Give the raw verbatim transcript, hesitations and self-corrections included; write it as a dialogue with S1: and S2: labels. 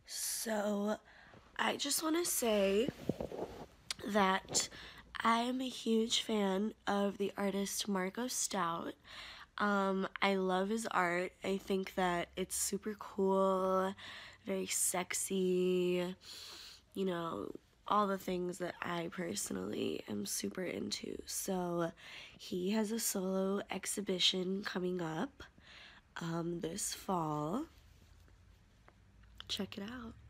S1: So I just want to say that I am a huge fan of the artist Marko Stout. Um, I love his art. I think that it's super cool, very sexy, you know, all the things that I personally am super into. So he has a solo exhibition coming up um, this fall. Check it out.